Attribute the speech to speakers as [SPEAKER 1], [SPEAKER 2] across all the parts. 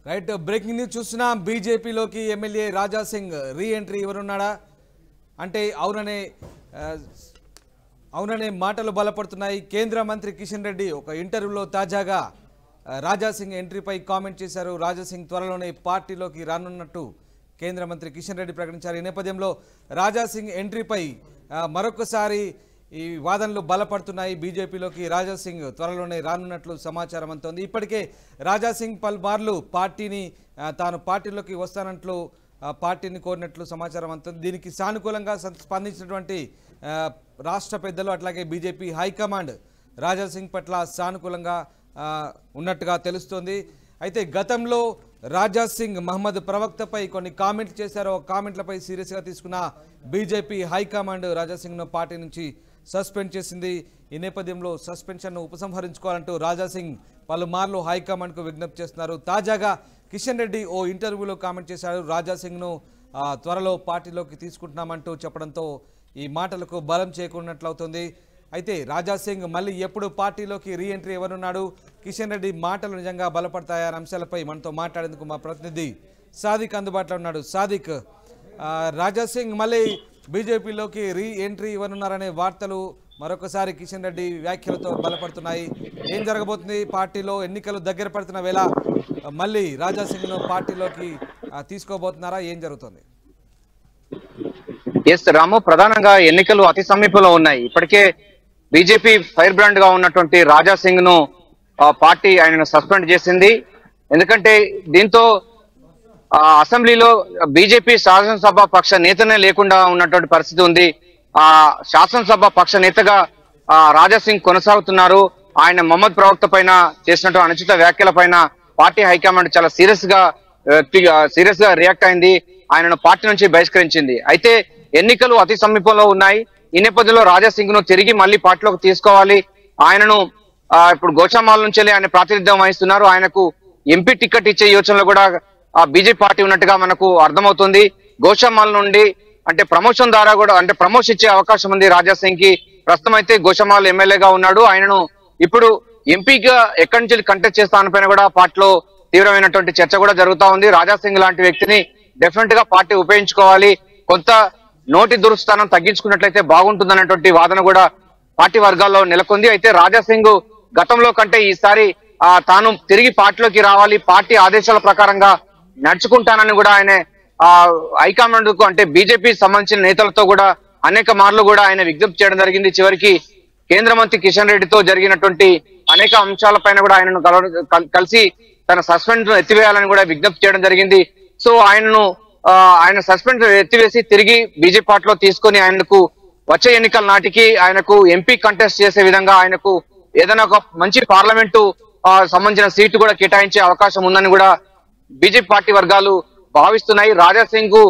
[SPEAKER 1] Right breaking news చూస్తున్నాం. బీజేపీలోకి MLA Raja Singh re entry ఎవరున్నాడా అంటే అవుననే మాటలు బలపడుతున్నాయి. కేంద్ర మంత్రి కిషన్ రెడ్డి ఒక ఇంటర్వ్యూలో తాజాగా రాజా సింగ్ ఎంట్రీపై కామెంట్ చేశారు. రాజా సింగ్ త్వరలోనే పార్టీలోకి రానున్నట్టు కేంద్ర మంత్రి కిషన్ రెడ్డి ప్రకటించారు. ఈ నేపథ్యంలో రాజా సింగ్ ఎంట్రీపై మరొకసారి ఈ వాదనలు బలపడుతున్నాయి. బీజేపీలోకి రాజా సింగ్ త్వరలోనే రానున్నట్లు సమాచారం అందుతోంది. ఇప్పటికే రాజా సింగ్ పలుమార్లు తాను పార్టీలోకి వస్తానంటూ పార్టీని కోరినట్లు సమాచారం అందుతోంది. దీనికి సానుకూలంగా స్పందించినటువంటి రాష్ట్ర పెద్దలు అట్లాగే బీజేపీ హైకమాండ్ రాజా సింగ్ పట్ల సానుకూలంగా ఉన్నట్టుగా తెలుస్తోంది. అయితే గతంలో రాజా సింగ్ మహమ్మద్ ప్రవక్తపై కొన్ని కామెంట్లు చేశారు. కామెంట్లపై సీరియస్గా తీసుకున్న బీజేపీ హైకమాండ్ రాజా సింగ్ను పార్టీ నుంచి సస్పెండ్ చేసింది. ఈ నేపథ్యంలో సస్పెన్షన్ను ఉపసంహరించుకోవాలంటూ రాజా సింగ్ పలుమార్లు హైకమాండ్కు విజ్ఞప్తి చేస్తున్నారు. తాజాగా కిషన్ రెడ్డి ఓ ఇంటర్వ్యూలో కామెంట్ చేశారు. రాజా సింగ్ను త్వరలో పార్టీలోకి తీసుకుంటున్నామంటూ చెప్పడంతో ఈ మాటలకు బలం చేకూరినట్లవుతుంది. అయితే రాజా సింగ్ మళ్ళీ ఎప్పుడు పార్టీలోకి రీ ఎంట్రీ ఎవరున్నాడు, కిషన్ రెడ్డి మాటలు నిజంగా బలపడతాయా అనే అంశాలపై మనతో మాట్లాడేందుకు మా ప్రతినిధి సాదిక్ అందుబాటులో ఉన్నాడు. సాదిక్, రాజా సింగ్ మళ్ళీ బీజేపీలోకి రీ ఎంట్రీ ఇవ్వనున్నారనే వార్తలు మరొకసారి కిషన్ రెడ్డి వ్యాఖ్యలతో బలపడుతున్నాయి. ఏం జరగబోతుంది? పార్టీలో ఎన్నికలు దగ్గర పడుతున్న వేళ మళ్ళీ రాజా సింగ్ను పార్టీలోకి తీసుకోబోతున్నారా? ఏం జరుగుతుంది?
[SPEAKER 2] ఎస్ రాము, ప్రధానంగా ఎన్నికలు అతి సమీపంలో ఉన్నాయి. ఇప్పటికే బీజేపీ ఫైర్ బ్రాండ్ గా ఉన్నటువంటి రాజా సింగ్ ను పార్టీ ఆయనను సస్పెండ్ చేసింది. ఎందుకంటే దీంతో అసెంబ్లీలో బీజేపీ శాసనసభ పక్ష నేతనే లేకుండా ఉన్నటువంటి పరిస్థితి ఉంది. శాసనసభ పక్ష నేతగా రాజా సింగ్ కొనసాగుతున్నారు. ఆయన మహమ్మద్ ప్రవక్త పైన చేసినటువంటి అనుచిత వ్యాఖ్యల పైన పార్టీ హైకమాండ్ చాలా సీరియస్ గా రియాక్ట్ అయింది. ఆయనను పార్టీ నుంచి బహిష్కరించింది. అయితే ఎన్నికలు అతి సమీపంలో ఉన్నాయి. ఈ నేపథ్యంలో రాజా సింగ్ ను తిరిగి మళ్ళీ పార్టీలోకి తీసుకోవాలి. ఆయనను ఇప్పుడు గోషామాల్ నుంచి ఆయన ప్రాతినిధ్యం వహిస్తున్నారు. ఆయనకు ఎంపీ టికెట్ ఇచ్చే యోచనలో కూడా బీజేపీ పార్టీ ఉన్నట్టుగా మనకు అర్థమవుతుంది. గోషామాల్ నుండి అంటే ప్రమోషన్ ద్వారా కూడా అంటే ప్రమోషన్ ఇచ్చే అవకాశం ఉంది రాజా సింగ్ కి. ప్రస్తుతం అయితే గోషామాల్ ఎమ్మెల్యేగా ఉన్నాడు. ఆయనను ఇప్పుడు ఎంపీగా ఎక్కడి నుంచి కంటెస్ట్ చేస్తానపైన కూడా పార్టీలో తీవ్రమైనటువంటి చర్చ కూడా జరుగుతా ఉంది. రాజా సింగ్ లాంటి వ్యక్తిని డెఫినెట్ గా పార్టీ ఉపయోగించుకోవాలి, కొంత నోటి దురుస్థానం తగ్గించుకున్నట్లయితే బాగుంటుందన్నటువంటి వాదన కూడా పార్టీ వర్గాల్లో నెలకొంది. అయితే రాజా సింగ్ గతంలో కంటే ఈసారి తాను తిరిగి పార్టీలోకి రావాలి, పార్టీ ఆదేశాల ప్రకారంగా నడుచుకుంటానని కూడా ఆయన హైకమాండ్ కు అంటే బీజేపీ సంబంధించిన నేతలతో కూడా అనేక మార్లు కూడా ఆయన విజ్ఞప్తి చేయడం జరిగింది. చివరికి కేంద్ర మంత్రి కిషన్ రెడ్డితో జరిగినటువంటి అనేక అంశాలపైన కూడా ఆయనను కలిసి తన సస్పెండ్ ఎత్తివేయాలని కూడా విజ్ఞప్తి చేయడం జరిగింది. సో ఆయన సస్పెండ్ ఎత్తివేసి తిరిగి బీజేపీ పార్టీలో తీసుకొని ఆయనకు వచ్చే ఎన్నికల నాటికి ఆయనకు ఎంపీ కంటెస్ట్ చేసే విధంగా ఆయనకు ఏదైనా ఒక మంచి పార్లమెంటు సంబంధించిన సీటు కూడా కేటాయించే అవకాశం ఉందని కూడా బీజేపీ పార్టీ వర్గాలు భావిస్తున్నాయి. రాజా సింగ్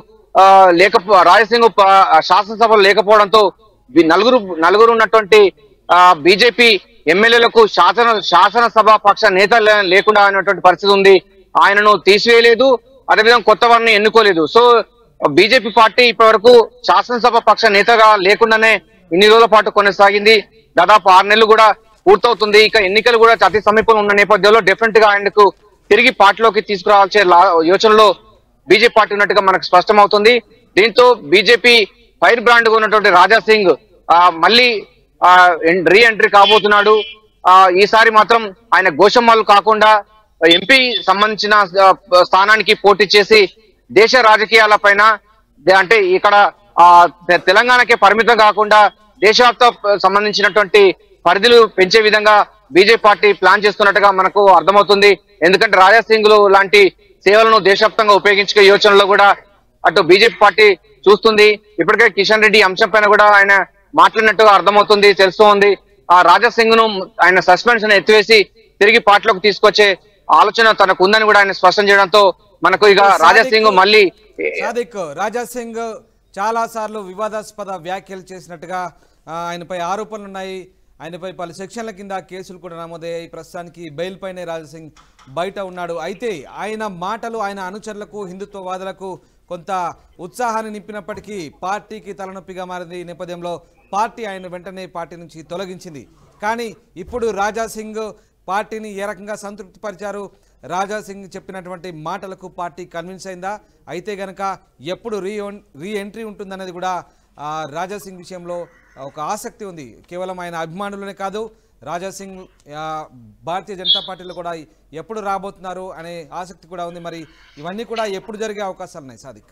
[SPEAKER 2] శాసనసభలో లేకపోవడంతో నలుగురు ఉన్నటువంటి బీజేపీ ఎమ్మెల్యేలకు శాసనసభ పక్ష నేత లేకుండా అయినటువంటి పరిస్థితి ఉంది. ఆయనను తీసివేయలేదు, అదేవిధంగా కొత్త వారిని ఎన్నుకోలేదు. సో బీజేపీ పార్టీ ఇప్పటి వరకు శాసనసభ పక్ష నేతగా లేకుండానే ఇన్ని రోజుల పాటు కొనసాగింది. దాదాపు 6 నెలలు కూడా పూర్తవుతుంది. ఇక ఎన్నికలు కూడా అతి సమీపంలో ఉన్న నేపథ్యంలో డెఫినెట్ గా ఆయనకు తిరిగి పార్టీలోకి తీసుకురావాల్సే యోచనలో బీజేపీ పార్టీ ఉన్నట్టుగా మనకు స్పష్టమవుతుంది. దీంతో బీజేపీ ఫైర్ బ్రాండ్ గా ఉన్నటువంటి రాజా సింగ్ మళ్ళీ రీ ఎంట్రీ కాబోతున్నాడు. ఈసారి మాత్రం ఆయన గోషమాల్ కాకుండా ఎంపీ సంబంధించిన స్థానానికి పోటీ చేసి దేశ రాజకీయాల పైన అంటే ఇక్కడ తెలంగాణకే పరిమితం కాకుండా దేశవ్యాప్త సంబంధించినటువంటి పరిధులు పెంచే విధంగా బీజేపీ పార్టీ ప్లాన్ చేస్తున్నట్టుగా మనకు అర్థమవుతుంది. ఎందుకంటే రాజా సింగ్ లాంటి సేవలను దేశవ్యాప్తంగా ఉపయోగించుకునే యోచనలో కూడా అటు బీజేపీ పార్టీ చూస్తుంది. ఇప్పటికే కిషన్ రెడ్డి అంశం పైన కూడా ఆయన మాట్లాడినట్టుగా అర్థమవుతుంది, తెలుస్తూ ఉంది. రాజా సింగ్ ను ఆయన సస్పెన్షన్ ఎత్తివేసి తిరిగి పార్టీలోకి తీసుకొచ్చే ఆలోచన తనకు ఉందని కూడా ఆయన స్పష్టం చేయడంతో మనకు ఇక రాజా సింగ్ మళ్ళీ
[SPEAKER 1] రాజా సింగ్ చాలా సార్లు వివాదాస్పద వ్యాఖ్యలు చేసినట్టుగా ఆయనపై ఆరోపణలు ఉన్నాయి. ఆయనపై పలు సెక్షన్ల కింద కేసులు కూడా నమోదయ్యాయి. ప్రస్తుతానికి బెయిల్ పైనే రాజా సింగ్ బయట ఉన్నాడు. అయితే ఆయన మాటలు ఆయన అనుచరులకు హిందుత్వవాదులకు కొంత ఉత్సాహాన్ని నింపినప్పటికీ పార్టీకి తలనొప్పిగా మారింది. ఈ నేపథ్యంలో పార్టీ ఆయన వెంటనే పార్టీ నుంచి తొలగించింది. కానీ ఇప్పుడు రాజా సింగ్ పార్టీని ఏ రకంగా సంతృప్తి పరిచారు? రాజా సింగ్ చెప్పినటువంటి మాటలకు పార్టీ కన్విన్స్ అయిందా? అయితే గనక ఎప్పుడు రీ ఎంట్రీ ఉంటుందనేది కూడా రాజా సింగ్ విషయంలో ఒక ఆసక్తి ఉంది. కేవలం ఆయన అభిమానులనే కాదు, రాజా సింగ్ భారతీయ జనతా పార్టీలో కూడా ఎప్పుడు రాబోతున్నారు అనే ఆసక్తి కూడా ఉంది. మరి ఇవన్నీ కూడా ఎప్పుడు జరిగే అవకాశాలు ఉన్నాయి సాదిక్?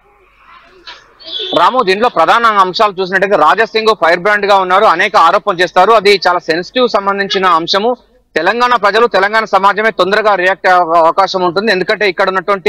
[SPEAKER 2] రాము, దీంట్లో ప్రధాన అంశాలు చూసినట్టయితే రాజా సింగ్ ఫైర్ బ్రాండ్ గా ఉన్నారు, అనేక ఆరోపణలు చేస్తారు. అది చాలా సెన్సిటివ్ సంబంధించిన అంశము. తెలంగాణ ప్రజలు, తెలంగాణ సమాజమే తొందరగా రియాక్ట్ అయ్యే అవకాశం ఉంటుంది. ఎందుకంటే ఇక్కడ ఉన్నటువంటి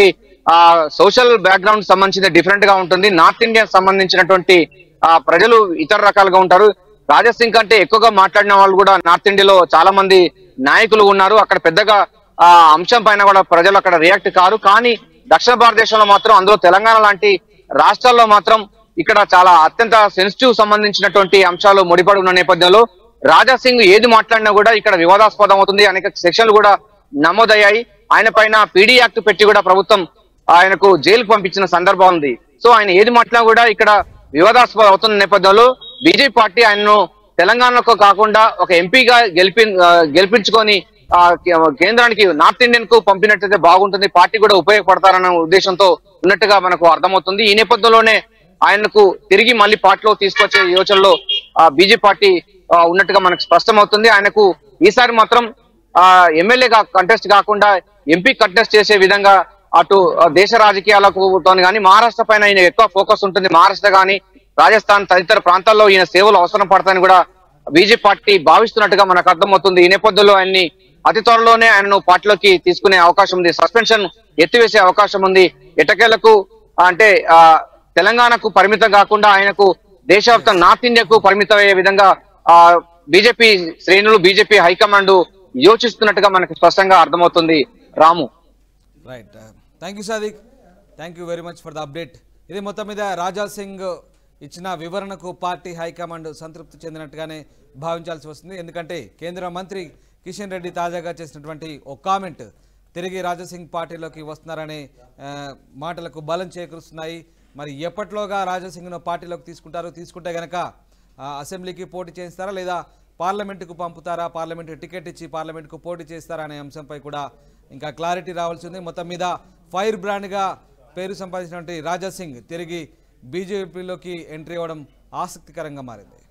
[SPEAKER 2] సోషల్ బ్యాక్గ్రౌండ్ సంబంధించిన డిఫరెంట్ గా ఉంటుంది. నార్త్ ఇండియా సంబంధించినటువంటి ప్రజలు ఇతర రకాలుగా ఉంటారు. రాజా సింగ్ కంటే ఎక్కువగా మాట్లాడిన వాళ్ళు కూడా నార్త్ ఇండియాలో చాలా మంది నాయకులు ఉన్నారు. అక్కడ పెద్దగా అంశం పైన కూడా ప్రజలు అక్కడ రియాక్ట్ కారు. కానీ దక్షిణ భారతదేశంలో మాత్రం, అందులో తెలంగాణ లాంటి రాష్ట్రాల్లో మాత్రం ఇక్కడ చాలా అత్యంత సెన్సిటివ్ సంబంధించినటువంటి అంశాలు ముడిపడి ఉన్న నేపథ్యంలో రాజా సింగ్ ఏది మాట్లాడినా కూడా ఇక్కడ వివాదాస్పదం అవుతుంది. అనేక సెక్షన్లు కూడా నమోదయ్యాయి. ఆయన పైన పీడీ యాక్ట్ పెట్టి కూడా ప్రభుత్వం ఆయనకు జైలుకు పంపించిన సందర్భం ఉంది. సో ఆయన ఏది మాట్లాడినా కూడా ఇక్కడ వివాదాస్పదం అవుతున్న నేపథ్యంలో బీజేపీ పార్టీ ఆయనను తెలంగాణకు కాకుండా ఒక ఎంపీగా గెలిపించుకొని కేంద్రానికి, నార్త్ ఇండియన్ కు పంపినట్టయితే బాగుంటుంది, పార్టీ కూడా ఉపయోగపడతారన్న ఉద్దేశంతో ఉన్నట్టుగా మనకు అర్థమవుతుంది. ఈ నేపథ్యంలోనే ఆయనకు తిరిగి మళ్ళీ పార్టీలో తీసుకొచ్చే యోచనలో బీజేపీ పార్టీ ఉన్నట్టుగా మనకు స్పష్టమవుతుంది. ఆయనకు ఈసారి మాత్రం ఎమ్మెల్యేగా కంటెస్ట్ కాకుండా ఎంపీ కంటెస్ట్ చేసే విధంగా అటు దేశ రాజకీయాలకు కానీ మహారాష్ట్ర పైన ఈయన ఎక్కువ ఫోకస్ ఉంటుంది. మహారాష్ట్ర కానీ రాజస్థాన్ తదితర ప్రాంతాల్లో ఈయన సేవలు అవసరం పడతాయని కూడా బీజేపీ పార్టీ భావిస్తున్నట్టుగా మనకు అర్థమవుతుంది. ఈ నేపథ్యంలో ఆయన్ని అతి త్వరలోనే ఆయనను పార్టీలోకి తీసుకునే అవకాశం ఉంది. సస్పెన్షన్ ఎత్తివేసే అవకాశం ఉంది. ఎటకేలకు అంటే తెలంగాణకు పరిమితం కాకుండా ఆయనకు దేశవ్యాప్తంగా నార్త్ ఇండియాకు పరిమితం అయ్యే విధంగా బీజేపీ శ్రేణులు, బీజేపీ హైకమాండ్ యోచిస్తున్నట్టుగా మనకు స్పష్టంగా అర్థమవుతుంది. Ramu,
[SPEAKER 1] right, thank you Sadiq, thank you very much for the update. ఇది మొత్తం మీద రాజా సింగ్ ఇచ్చిన వివరణకు పార్టీ హైకమాండ్ సంతృప్తి చెందినట్టుగానే భావించాల్సి వస్తుంది. ఎందుకంటే కేంద్ర మంత్రి కిషన్ రెడ్డి తాజాగా చేసినటువంటి ఒక కామెంట్ తిరిగి రాజా సింగ్ పార్టీలోకి వస్తున్నారనే మాటలకు బలం చేకూరుస్తున్నాయి. మరి ఎప్పట్లోగా రాజా సింగ్ను పార్టీలోకి తీసుకుంటారు? తీసుకుంటే గనక అసెంబ్లీకి పోటీ చేస్తారా లేదా పార్లమెంటుకు పంపుతారా? పార్లమెంటు టికెట్ ఇచ్చి పార్లమెంటుకు పోటీ చేస్తారా అనే అంశంపై కూడా ఇంకా క్లారిటీ రావాల్సి ఉంది. మొత్తం మీద ఫైర్ బ్రాండ్గా పేరు సంపాదించినటువంటి రాజా సింగ్ తిరిగి బీజేపీలోకి ఎంట్రీ అవ్వడం ఆసక్తికరంగా మారింది.